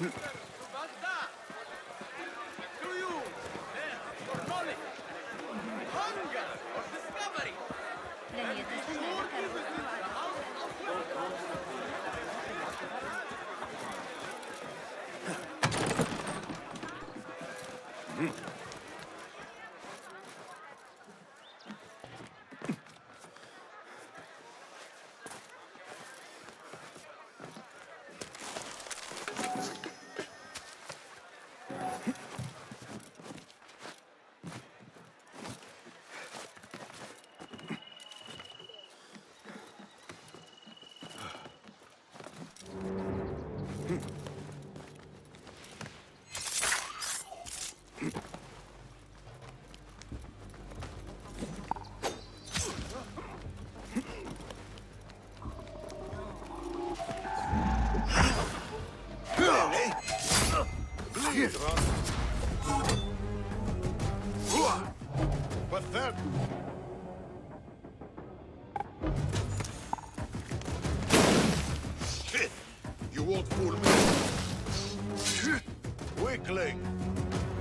Baghdad! To you! For knowledge! Hunger! For discovery! لن يتسنى لك الرجوع. But then... Shit! You won't fool me. Weakling!